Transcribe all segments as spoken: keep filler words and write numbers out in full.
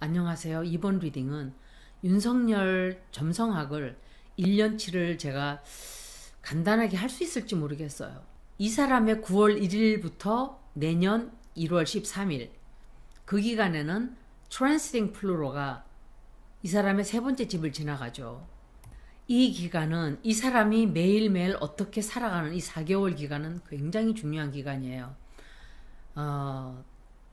안녕하세요. 이번 리딩은 윤석열 점성학을 일 년치를 제가 간단하게 할 수 있을지 모르겠어요. 이 사람의 구월 일일부터 내년 일월 십삼일 그 기간에는 트랜스팅 플루로가 이 사람의 세 번째 집을 지나가죠. 이 기간은 이 사람이 매일매일 어떻게 살아가는 이 사 개월 기간은 굉장히 중요한 기간이에요. 어,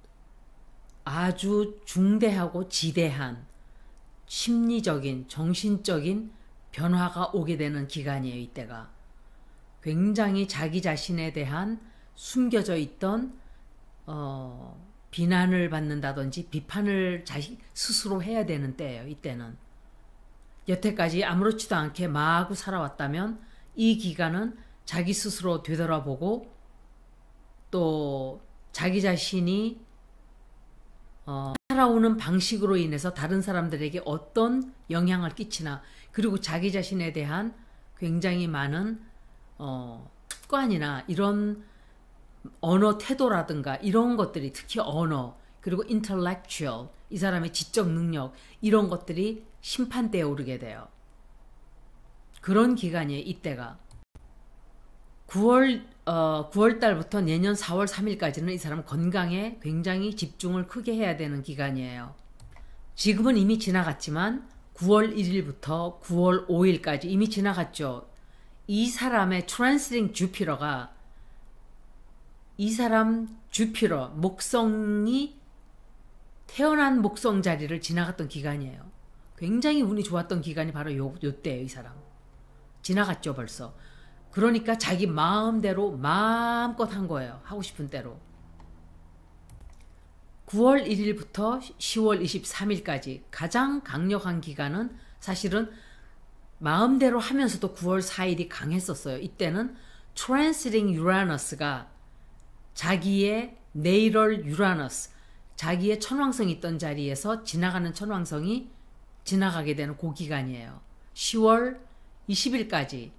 아주 중대하고 지대한 심리적인, 정신적인 변화가 오게 되는 기간이에요. 이때가 굉장히 자기 자신에 대한 숨겨져 있던 어, 비난을 받는다든지 비판을 자신 스스로 해야 되는 때예요. 이때는 여태까지 아무렇지도 않게 마하고 살아왔다면 이 기간은 자기 스스로 되돌아보고 또 자기 자신이 어, 살아오는 방식으로 인해서 다른 사람들에게 어떤 영향을 끼치나, 그리고 자기 자신에 대한 굉장히 많은 어, 습관이나 이런 언어 태도라든가 이런 것들이, 특히 언어 그리고 intellectual, 이 사람의 지적 능력, 이런 것들이 심판대에 오르게 돼요. 그런 기간이에요. 이때가 구월 어, 구월 달부터 내년 사월 삼일까지는 이 사람 건강에 굉장히 집중을 크게 해야 되는 기간이에요. 지금은 이미 지나갔지만 구월 일일부터 구월 오일까지 이미 지나갔죠. 이 사람의 트랜스팅 주피터가, 이 사람 주피터 목성이 태어난 목성 자리를 지나갔던 기간이에요. 굉장히 운이 좋았던 기간이 바로 요, 요 때예요. 이 사람 지나갔죠 벌써. 그러니까 자기 마음대로 마음껏 한 거예요. 하고 싶은 대로. 구월 일일부터 시월 이십삼일까지 가장 강력한 기간은 사실은 마음대로 하면서도 구월 사일이 강했었어요. 이때는 트랜시팅 유라너스가 자기의 네이럴 유라너스, 자기의 천왕성이 있던 자리에서 지나가는 천왕성이 지나가게 되는 그 기간이에요. 시월 이십일까지.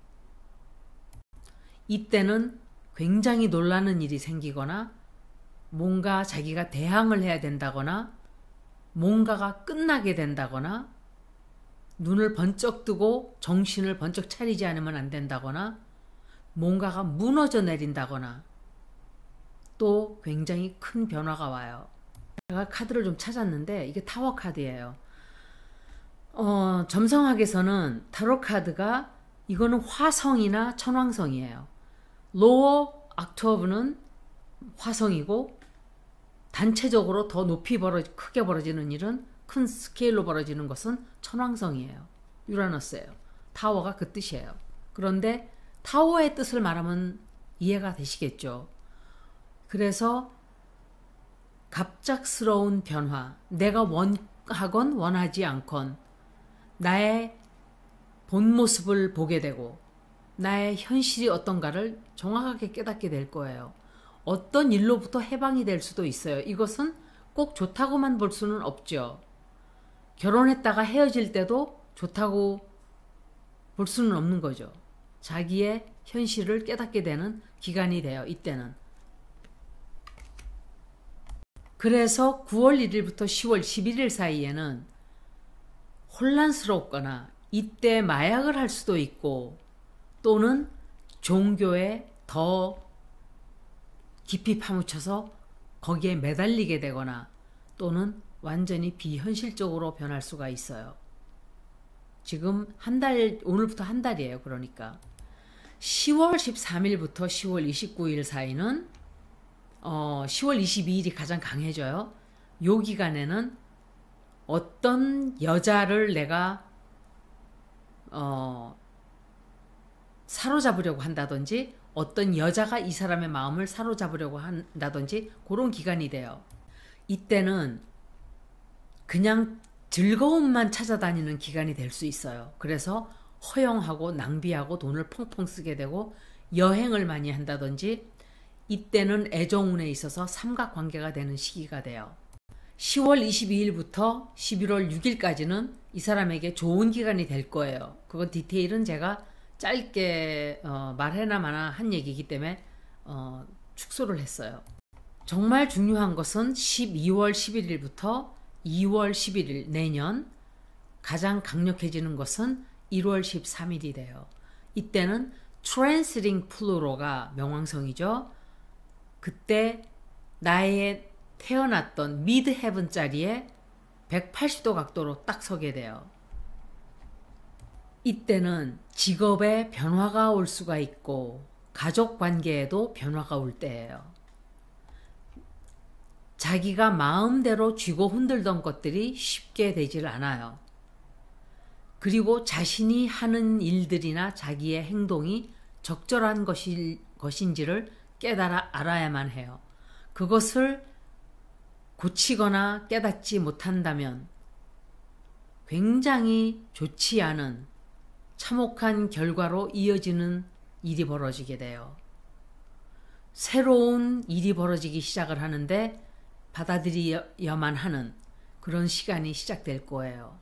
이때는 굉장히 놀라는 일이 생기거나 뭔가 자기가 대항을 해야 된다거나 뭔가가 끝나게 된다거나 눈을 번쩍 뜨고 정신을 번쩍 차리지 않으면 안 된다거나 뭔가가 무너져 내린다거나 또 굉장히 큰 변화가 와요. 제가 카드를 좀 찾았는데 이게 타워 카드예요. 어, 점성학에서는 타로 카드가, 이거는 화성이나 천왕성이에요. 로어 옥타브는 화성이고, 단체적으로 더 높이 벌어 크게 벌어지는 일은, 큰 스케일로 벌어지는 것은 천왕성이에요. 유라너스예요. 타워가 그 뜻이에요. 그런데 타워의 뜻을 말하면 이해가 되시겠죠. 그래서 갑작스러운 변화, 내가 원하건 원하지 않건 나의 본 모습을 보게 되고 나의 현실이 어떤가를 정확하게 깨닫게 될 거예요. 어떤 일로부터 해방이 될 수도 있어요. 이것은 꼭 좋다고만 볼 수는 없죠. 결혼했다가 헤어질 때도 좋다고 볼 수는 없는 거죠. 자기의 현실을 깨닫게 되는 기간이 돼요. 이때는. 그래서 구월 일일부터 시월 십일일 사이에는 혼란스럽거나 이때 마약을 할 수도 있고, 또는 종교에 더 깊이 파묻혀서 거기에 매달리게 되거나, 또는 완전히 비현실적으로 변할 수가 있어요. 지금 한 달, 오늘부터 한 달이에요. 그러니까 시월 십삼일부터 시월 이십구일 사이는 어, 시월 이십이일이 가장 강해져요. 요 기간에는 어떤 여자를 내가 어, 사로잡으려고 한다든지, 어떤 여자가 이 사람의 마음을 사로잡으려고 한다든지, 그런 기간이 돼요. 이때는 그냥 즐거움만 찾아다니는 기간이 될 수 있어요. 그래서 허영하고 낭비하고 돈을 펑펑 쓰게 되고 여행을 많이 한다든지, 이때는 애정운에 있어서 삼각관계가 되는 시기가 돼요. 시월 이십이일부터 십일월 육일까지는 이 사람에게 좋은 기간이 될 거예요. 그건 디테일은 제가 짧게 어, 말해나 마나 한 얘기이기 때문에 어, 축소를 했어요. 정말 중요한 것은 십이월 십일일부터 이월 십일일 내년, 가장 강력해지는 것은 일월 십삼일이 돼요. 이때는 트랜시팅 플루로가 명왕성이죠. 그때 나의 태어났던 미드 헤븐 자리에 백팔십 도 각도로 딱 서게 돼요. 이때는 직업에 변화가 올 수가 있고 가족 관계에도 변화가 올 때예요. 자기가 마음대로 쥐고 흔들던 것들이 쉽게 되질 않아요. 그리고 자신이 하는 일들이나 자기의 행동이 적절한 것이, 것인지를 깨달아 알아야만 해요. 그것을 고치거나 깨닫지 못한다면 굉장히 좋지 않은 참혹한 결과로 이어지는 일이 벌어지게 돼요. 새로운 일이 벌어지기 시작을 하는데 받아들여야만 하는 그런 시간이 시작될 거예요.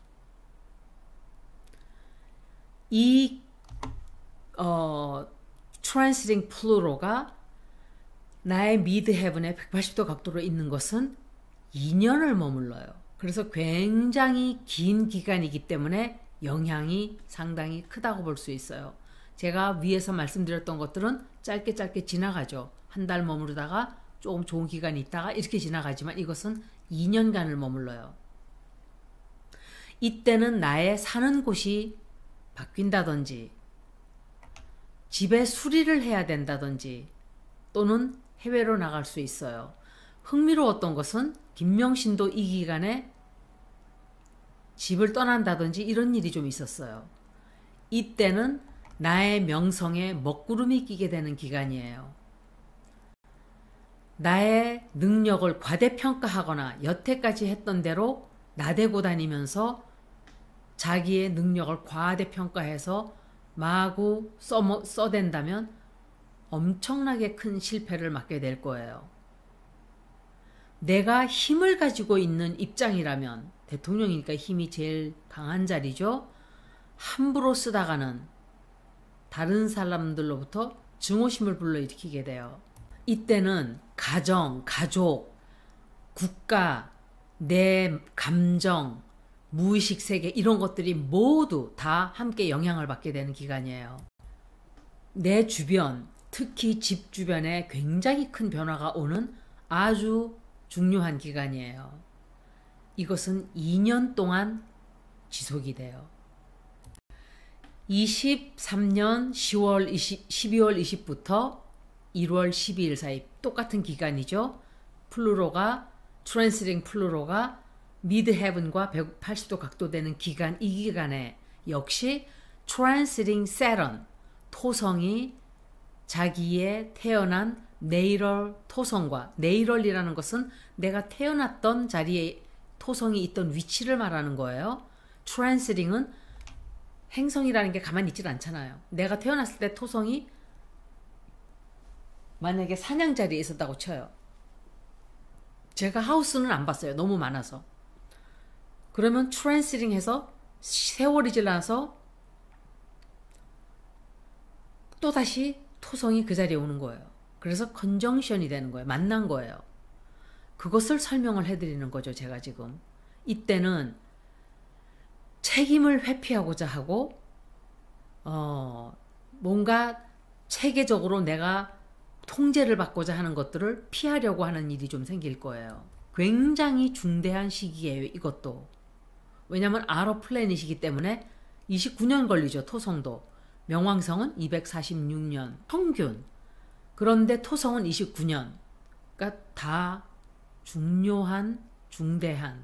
이 어, 트랜시팅 플루로가 나의 미드 헤븐에 백팔십 도 각도로 있는 것은 이 년을 머물러요. 그래서 굉장히 긴 기간이기 때문에 영향이 상당히 크다고 볼 수 있어요. 제가 위에서 말씀드렸던 것들은 짧게 짧게 지나가죠. 한 달 머무르다가 조금 좋은 기간이 있다가 이렇게 지나가지만 이것은 이 년간을 머물러요. 이때는 나의 사는 곳이 바뀐다든지 집에 수리를 해야 된다든지 또는 해외로 나갈 수 있어요. 흥미로웠던 것은 김명신도 이 기간에 집을 떠난다든지 이런 일이 좀 있었어요. 이때는 나의 명성에 먹구름이 끼게 되는 기간이에요. 나의 능력을 과대평가하거나 여태까지 했던 대로 나대고 다니면서 자기의 능력을 과대평가해서 마구 써, 써댄다면 엄청나게 큰 실패를 맞게 될 거예요. 내가 힘을 가지고 있는 입장이라면, 대통령이니까 힘이 제일 강한 자리죠. 함부로 쓰다가는 다른 사람들로부터 증오심을 불러일으키게 돼요. 이때는 가정, 가족, 국가, 내 감정, 무의식 세계 이런 것들이 모두 다 함께 영향을 받게 되는 기간이에요. 내 주변, 특히 집 주변에 굉장히 큰 변화가 오는 아주 중요한 기간이에요. 이것은 이 년 동안 지속이 돼요. 이십삼 년 시월 이십, 십이월 이십부터 일월 십이일 사이 똑같은 기간이죠. 플루로가 트랜시팅 플루로가 미드 헤븐과 백팔십 도 각도되는 기간, 이 기간에 역시 트랜시팅 세런 토성이 자기의 태어난 네이럴 토성과, 네이럴이라는 것은 내가 태어났던 자리에 토성이 있던 위치를 말하는 거예요. 트랜시팅은 행성이라는 게 가만히 있질 않잖아요. 내가 태어났을 때 토성이 만약에 사냥 자리에 있었다고 쳐요. 제가 하우스는 안 봤어요. 너무 많아서. 그러면 트랜시팅 해서 세월이 지나서 또다시 토성이 그 자리에 오는 거예요. 그래서 컨정션이 되는 거예요. 만난 거예요. 그것을 설명을 해드리는 거죠. 제가 지금. 이때는 책임을 회피하고자 하고 어, 뭔가 체계적으로 내가 통제를 받고자 하는 것들을 피하려고 하는 일이 좀 생길 거예요. 굉장히 중대한 시기예요. 이것도. 왜냐하면 아로 플래닛이기 때문에 이십구 년 걸리죠. 토성도. 명왕성은 이백사십육 년 평균. 그런데 토성은 이십구 년. 그러니까 다 중요한 중대한.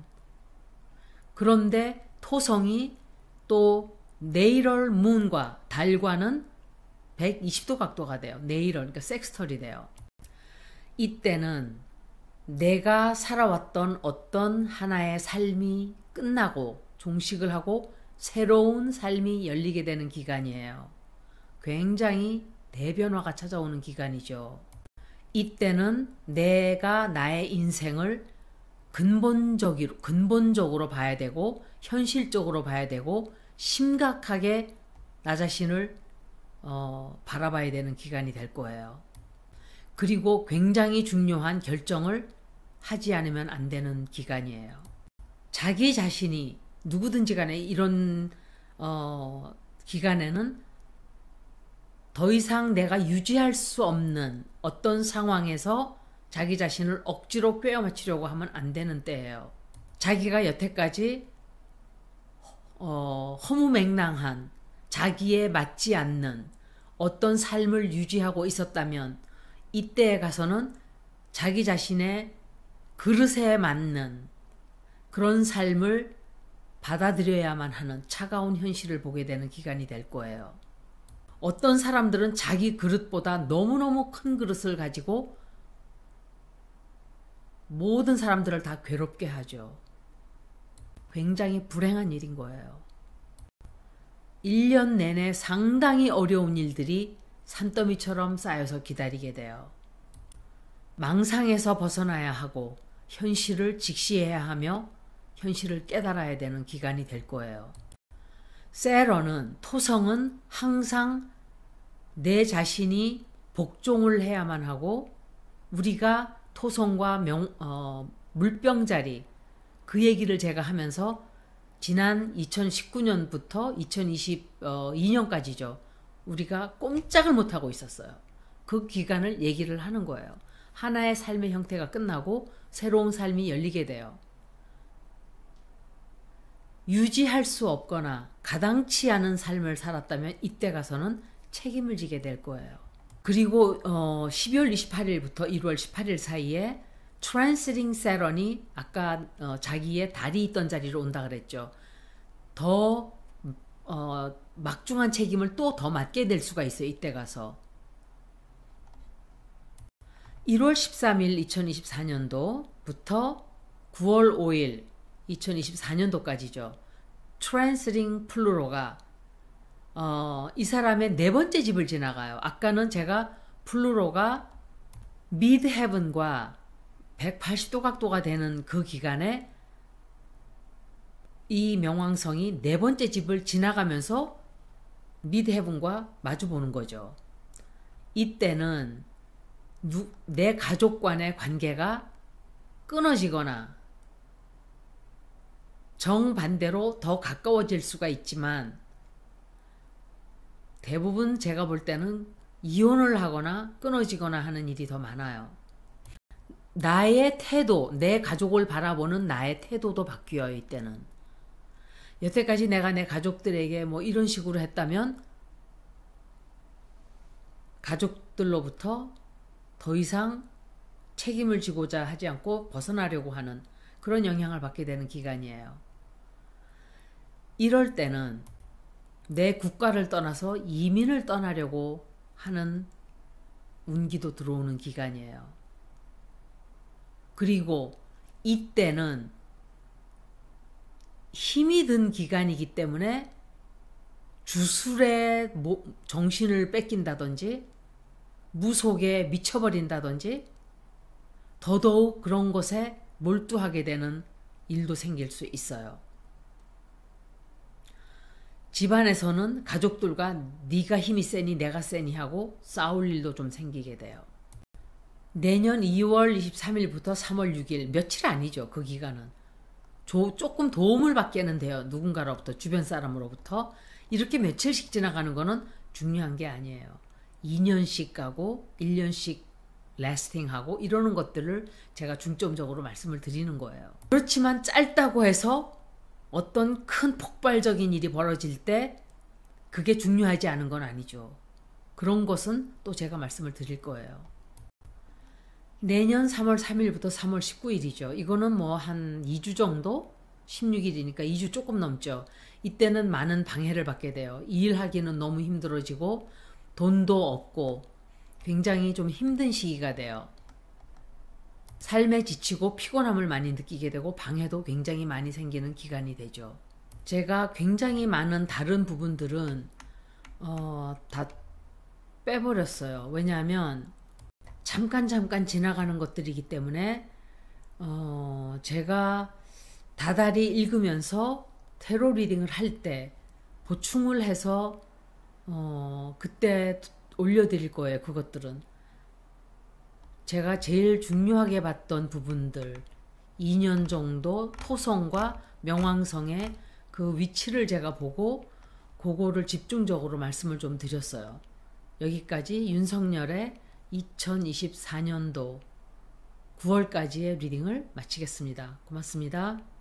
그런데 토성이 또 네이럴 문과 달과는 백이십 도 각도가 돼요. 네이럴, 그러니까 섹스털이 돼요. 이때는 내가 살아왔던 어떤 하나의 삶이 끝나고 종식을 하고 새로운 삶이 열리게 되는 기간이에요. 굉장히 대변화가 찾아오는 기간이죠. 이때는 내가 나의 인생을 근본적으로, 근본적으로 봐야 되고 현실적으로 봐야 되고 심각하게 나 자신을 어, 바라봐야 되는 기간이 될 거예요. 그리고 굉장히 중요한 결정을 하지 않으면 안 되는 기간이에요. 자기 자신이 누구든지 간에 이런 어, 기간에는 더 이상 내가 유지할 수 없는 어떤 상황에서 자기 자신을 억지로 꿰어 맞추려고 하면 안 되는 때예요. 자기가 여태까지 어, 허무맹랑한 자기에 맞지 않는 어떤 삶을 유지하고 있었다면 이때에 가서는 자기 자신의 그릇에 맞는 그런 삶을 받아들여야만 하는 차가운 현실을 보게 되는 기간이 될 거예요. 어떤 사람들은 자기 그릇보다 너무너무 큰 그릇을 가지고 모든 사람들을 다 괴롭게 하죠. 굉장히 불행한 일인 거예요. 일 년 내내 상당히 어려운 일들이 산더미처럼 쌓여서 기다리게 돼요. 망상에서 벗어나야 하고 현실을 직시해야 하며 현실을 깨달아야 되는 기간이 될 거예요. 세러는, 토성은 항상 내 자신이 복종을 해야만 하고 우리가 토성과 명, 어, 물병자리 그 얘기를 제가 하면서 지난 이천십구 년부터 이천이십이 년까지죠. 우리가 꼼짝을 못하고 있었어요. 그 기간을 얘기를 하는 거예요. 하나의 삶의 형태가 끝나고 새로운 삶이 열리게 돼요. 유지할 수 없거나 가당치 않은 삶을 살았다면 이때 가서는 책임을 지게 될 거예요. 그리고 어, 십이월 이십팔일부터 일월 십팔일 사이에 트랜시팅 세런이 아까 어, 자기의 달이 있던 자리로 온다 그랬죠. 더 어, 막중한 책임을 또 더 맡게 될 수가 있어요. 이때 가서. 일월 십삼일 이천이십사 년도부터 구월 오일 이천이십사 년도까지죠. 트랜시팅 플루로가 어, 이 사람의 네 번째 집을 지나가요. 아까는 제가 플루로가 미드 헤븐과 백팔십 도 각도가 되는 그 기간에 이 명왕성이 네 번째 집을 지나가면서 미드 헤븐과 마주 보는 거죠. 이때는 누, 내 가족과의 관계가 끊어지거나 정반대로 더 가까워질 수가 있지만 대부분 제가 볼 때는 이혼을 하거나 끊어지거나 하는 일이 더 많아요. 나의 태도, 내 가족을 바라보는 나의 태도도 바뀌어요. 이때는. 여태까지 내가 내 가족들에게 뭐 이런 식으로 했다면 가족들로부터 더 이상 책임을 지고자 하지 않고 벗어나려고 하는 그런 영향을 받게 되는 기간이에요. 이럴 때는 내 국가를 떠나서 이민을 떠나려고 하는 운기도 들어오는 기간이에요. 그리고 이때는 힘이 든 기간이기 때문에 주술에 정신을 뺏긴다든지 무속에 미쳐버린다든지 더더욱 그런 것에 몰두하게 되는 일도 생길 수 있어요. 집안에서는 가족들과 네가 힘이 세니 내가 세니 하고 싸울 일도 좀 생기게 돼요. 내년 이월 이십삼일부터 삼월 육일 며칠 아니죠. 그 기간은. 조, 조금 도움을 받게는 돼요. 누군가로부터 주변 사람으로부터. 이렇게 며칠씩 지나가는 거는 중요한 게 아니에요. 이 년씩 가고 일 년씩 라스팅하고 이러는 것들을 제가 중점적으로 말씀을 드리는 거예요. 그렇지만 짧다고 해서 어떤 큰 폭발적인 일이 벌어질 때 그게 중요하지 않은 건 아니죠. 그런 것은 또 제가 말씀을 드릴 거예요. 내년 삼월 삼일부터 삼월 십구일이죠. 이거는 뭐 한 이 주 정도? 십육 일이니까 이 주 조금 넘죠. 이때는 많은 방해를 받게 돼요. 일하기는 너무 힘들어지고 돈도 없고 굉장히 좀 힘든 시기가 돼요. 삶에 지치고 피곤함을 많이 느끼게 되고 방해도 굉장히 많이 생기는 기간이 되죠. 제가 굉장히 많은 다른 부분들은 어, 다 빼버렸어요. 왜냐하면 잠깐 잠깐 지나가는 것들이기 때문에 어, 제가 다달이 읽으면서 테로 리딩을 할 때 보충을 해서 어, 그때 올려드릴 거예요. 그것들은 제가 제일 중요하게 봤던 부분들 이 년 정도 토성과 명왕성의 그 위치를 제가 보고 그거를 집중적으로 말씀을 좀 드렸어요. 여기까지 윤석열의 이천이십사 년도 구월까지의 리딩을 마치겠습니다. 고맙습니다.